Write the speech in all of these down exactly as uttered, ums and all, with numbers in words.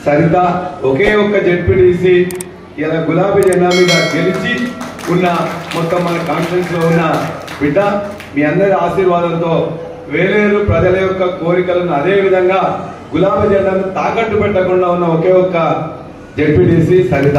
సరిత ఒకే ఒక్క జెడ్పీటీసీ ఇలా గులాబీ జెండా మీద గెలిచి ఉన్న మొత్తం మన కాన్ఫరెన్స్ లో ఉన్న బిడ్డ మీ అందరి ఆశీర్వాదంతో వేలేరు ప్రజల యొక్క కోరికలను అదే విధంగా గులాబీ జెండాను తాకట్టు పెట్టకుండా ఉన్న ఒకే ఒక్క జెడ్పీటీసీ సరిత.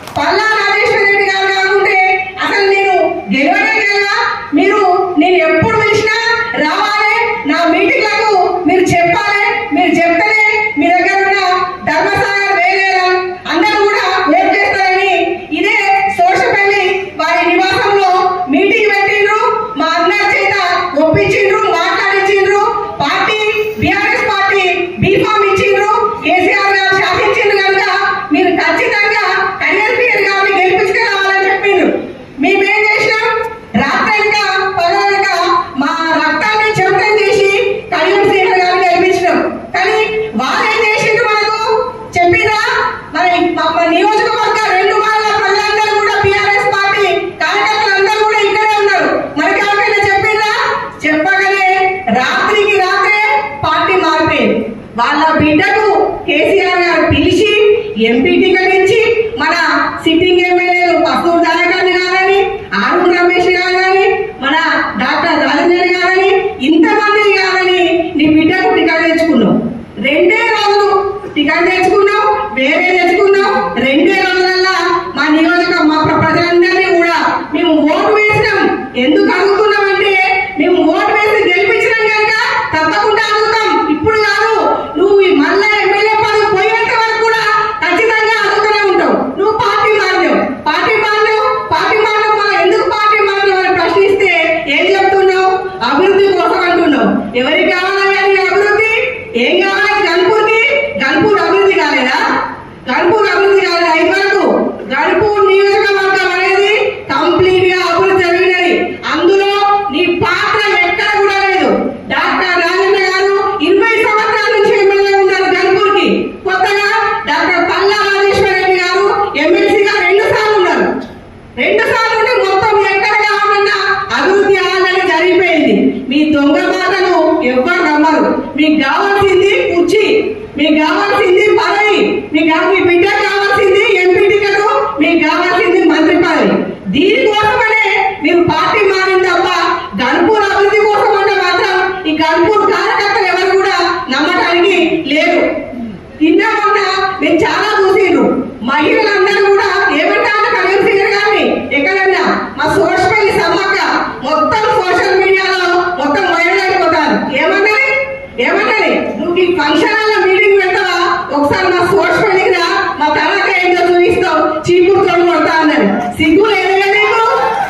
అసలు నేను గెలవడే గెలవా, మీరు నేను ఎప్పుడు పిలిచినా రావాలి, నా మీటింగ్లకు మీరు చెప్పాలి, మీరు చెప్తేనే మీ దగ్గర ఉన్న ధర్మసాగర్ వేలేరు అందరూ కూడా వెయిట్ చేస్తారని ఇదే సోషపల్లి వారి నివాసంలో మీటింగ్ పెట్టిండ్రు. మా అందరి చేత ఒప్పించిండ్రు, మాట్లాడించిండ్రు. పార్టీ బీఆర్ఎస్ పార్టీ బీఫామ్ ఇచ్చిండ్రు. కేసీఆర్ గారు శాసించిండ్రు కనుక మీరు ఖచ్చితంగా కన్వీనర్ గారిని గెలిపించుకు రావాలని చెప్పిండ్రు. మేమేం చేసినాం, రాత్రనక పగలనక మా రక్తాన్ని చెమటం చేసి కళ్యాణ్ శ్రీహర్ గారిని గెలిపించినాం. కానీ వారేం చేసిండ్రు మనకు చెప్పిందా? మరి మా నియోజకవర్గ రెండు వాళ్ళ ప్రజలందరూ కూడా బీఆర్ఎస్ పార్టీ కార్యకర్తలందరూ కూడా ఇక్కడే ఉన్నారు. మనకి ఎవరికైనా చెప్పిందా? చెప్పగానే రాత్రికి రాత్రే పార్టీ మారిపోయింది. వాళ్ళ బిడ్డకు కేసీఆర్ గారు పిలిచి ఎంపీ టికెట్ ఇచ్చి మన సిట్టింగ్ ఎమ్మెల్యేలు పసూరు దాయకాన్ని గారని, ఆరుగు రమేష్ గారని, మన డాక్టర్ రాజేందర్ గారని, ఇంతమంది గారని నీ బిడ్డకు టికెట్ తెచ్చుకున్నావు. రెండే రోజులు టికెట్ తెచ్చుకున్నావు, వేరే తెచ్చుకున్నావు. రెండే రోజులల్లా మా నియోజక మా ప్రజలందరినీ కూడా మేము ఓటు వేసినాం. ఎందుకు అడుగుతున్నామంటే మేము ఓటు వేసి గెలిపించినాం కనుక తప్పకుండా అడుగుతాం. ఇప్పుడు కాదు, నువ్వు మళ్ళా ఎమ్మెల్యే పదవి పోయేంత వరకు కూడా ఖచ్చితంగా అడుగుతూనే ఉంటావు. నువ్వు పార్టీ మారినావు, పార్టీ మారినావు, పార్టీ మారినావు. మనం ఎందుకు పార్టీ మారినావు అని ప్రశ్నిస్తే ఏం చెప్తున్నావు? అభివృద్ధి కోసం అంటున్నావు. ఎవరికి కావాలి అని అభివృద్ధి? ఏం కావాలి గన్పూర్కి? గన్పూర్ అభివృద్ధి కాలేదా? గన్పూర్ అభివృద్ధి కాలేదు. ఐదు వరకు గన్పూర్ నియోజకవర్గం అనేది కంప్లీట్ గా అభివృద్ధి జరిగినది. అందులో నీ పాత్ర ఎక్కడ కూడా లేదు. డాక్టర్ రాజేంద్ర గారు ఇరవై సంవత్సరాల నుంచి ఎమ్మెల్యే ఉన్నారు గన్పూర్ కి. కొత్తగా డాక్టర్ పల్లా రాజేశ్వర రెడ్డి గారు ఎమ్మెల్సీగా రెండు సార్లు ఉన్నారు. రెండు సార్లు ఉంటే మొత్తం ఎక్కడ కావాలన్నా అభివృద్ధి ఆల్రెడీ జరిగిపోయింది. మీ దొంగ మాటలు ఎవ్వరు నమ్మరు. మీకు కావాల్సింది కుర్చీ, మీకు కావాల్సింది పదవి, మీకు మీ బిడ్డ కావాల్సింది ఎంపీ టికెట్, మీకు కావాల్సింది మంత్రి పదవి. దీనికోసమనే మీరు పార్టీ మారింది తప్ప గన్పూర్ అభివృద్ధి కోసం అంటే మాత్రం ఈ గన్పూర్ కార్యకర్తలు ఎవరు కూడా నమ్మటానికి లేరు. నిన్న మొన్న నేను చాలా చూసిండ్రు. మహిళలందరూ కూడా ఏమంటారు కళ్యాణ్ శ్రీహర్ గారిని ఎక్కడన్నా మా సోషల్ సమ్మక్క మొత్తం సోషల్ మీడియాలో మొత్తం వైరల్ అయిపోతారు. ఏమన్నది ఏమన్నది నువ్వు ఈ ఫంక్షన్ హాల్లో మీటింగ్ పెడతావా? ఒకసారి మా సోషల్ రా, మా తనక ఏంటో చూపిస్తావు, చీపురుతో కొడతా అన్నది. సిగ్గు లేదు నీకు?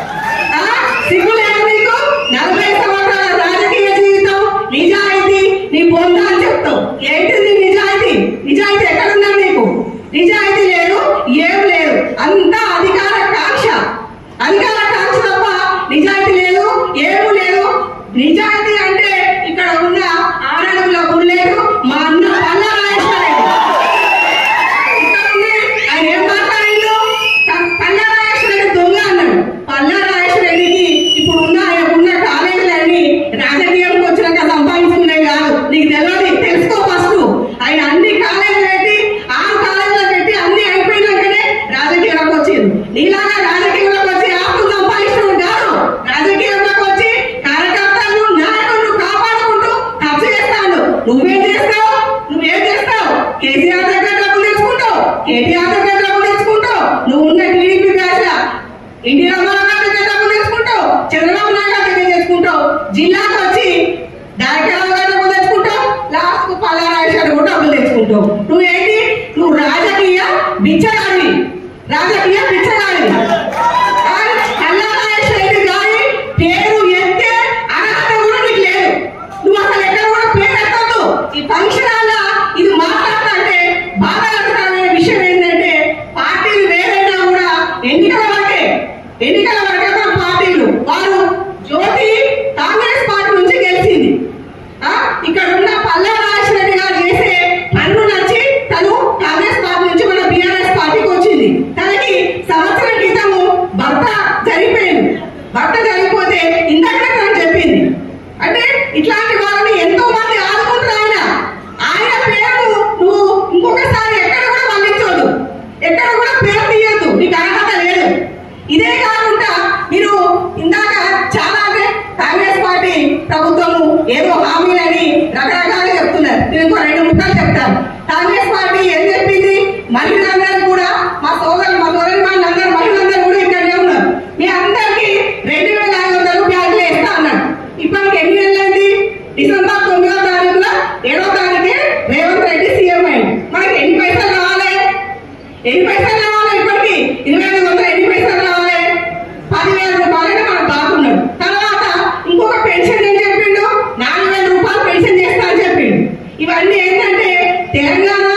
సిగ్గు లేదు నీకు? నలభై సంవత్సరాల రాజకీయ జీవితం, నిజాయితీ నీ పొందా అని చెప్తావు. ఏంటిది నిజాయితీ? నిజాయితీ ఎక్కడున్నా నీకు? నిజాయితీ లేదు, ఏం లేదు. అంతా అధికార కాంక్ష, అధికార కాంక్ష తప్ప నిజాయితీ లేదు, ఏమీ లేదు. నిజాయితీ అంటే ఇక్కడ ఉన్న ఆడడుగుల గుర్లేదు మా అన్న పల్లా రాజేశ్వర రెడ్డి. ఆయన ఏం మాట్లాడిండు? పల్లా రాజేశ్వర రెడ్డి దొంగ అన్నాడు. పల్లా రాజేశ్వర రెడ్డికి ఇప్పుడు ఉన్న ఉన్న కాలేజీలన్నీ రాజకీయంకి వచ్చినాక సంపాదించుకున్నాయి కాదు. నీకు తెలియదు, తెలుసుకో ఫస్ట్. ఆయన అన్ని కాలేజీలు పెట్టి ఆరు కాలేజీలో పెట్టి అన్ని అయిపోయినాకనే రాజకీయంలోకి వచ్చింది. నీలాగా రాజకీయంలోకి వచ్చి ఆపులు సంపాదించడం కాదు. రాజకీయంలోకి వచ్చి కార్యకర్తలను నాయకులను కాపాడుకుంటూ ఖర్చు చేస్తాను. నువ్వేం చేస్తావు? నువ్వేం చేస్తావు? కేసీఆర్ దగ్గర డబ్బులు తెచ్చుకుంటావు, కేటీఆర్ దగ్గర డబ్బులు తెచ్చుకుంటావు. నువ్వు ఉన్న టీడీపీ బ్యాచ్ ఇండియా రామారావు దగ్గర డబ్బులు తెచ్చుకుంటావు, చంద్రబాబు నాయుడు దగ్గర తెచ్చుకుంటావు. జిల్లాకు వచ్చి డైరెక్టర్ గారు డబ్బులు తెచ్చుకుంటావు, లాస్ట్ కు పల్లా రాజేశ్వర కూడా డబ్బులు తెచ్చుకుంటావు. నువ్వేంటి? నువ్వు రాజకీయ బిచ్చగాడివి, రాజకీయ బిచ్చగాడివి. పల్లా రాజేశ్వర రెడ్డి గారి పేరు ఎత్తే అర్హత కూడా నీకు లేదు. నువ్వు అసలు ఎక్కడ కూడా పేరు ఎత్తద్దు. ఈ ఫంక్షన్ హాల్ ఇది మాట్లాడుతుంటే బాధాకరమైన విషయం ఏంటంటే పార్టీలు వేరైనా కూడా ఎన్నికల వరకే ఎన్నికల వరకే మన పార్టీలు వారు జ్యోతి కాంగ్రెస్ పార్టీ నుంచి గెలిచింది. ఇక్కడ ఉన్న పల్లా రాజేశ్వర రెడ్డి గారు చేసే పనులు నచ్చి తను కాంగ్రెస్ పార్టీ నుంచి మన బీఆర్ఎస్ పార్టీకి వచ్చింది. తనకి సంవత్సరం క్రితము భర్త జరిగిపోయింది. భర్త జరిగిపోతే ఇందాక తను చెప్పింది అంటే ఇట్లాంటి వాళ్ళని ఎంతో మంది ఆదుకుంటారు. ఆయన ఆయన ఇంకో రెండు ముక్కలు చెప్తాను. కాంగ్రెస్ పార్టీ ఏం చెప్పింది? మహిళలందరూ కూడా మా సోదరులు మా సోదరి అందరూ మహిళలందరూ కూడా ఇక్కడనే ఉన్నారు. మీ అందరికి రెండు వేల ఐదు వందల రూపాయలు ఇస్తా అన్నాడు. ఇప్పటికి ఎన్ని నెలలైంది? డిసెంబర్ తొమ్మిదో తారీఖున ఏడో తారీఖే రేవంత్ రెడ్డి సీఎం అయింది. మనకి ఎన్ని పైసలు కావాలి? ఎన్ని పైసలు కావాలి? ఇప్పటికి ఇరవై ఐదు వందలు ఎన్ని పైసలు కావాలి? పదివేల రూపాయలనే మనం బాగున్నాడు. తర్వాత ఇంకొక పెన్షన్ ఏం చెప్పిండు? నాలుగు వేల రూపాయలు పెన్షన్ చేస్తా అని చెప్పిండు. ఇవన్నీ ఏంటంటే తెలంగాణ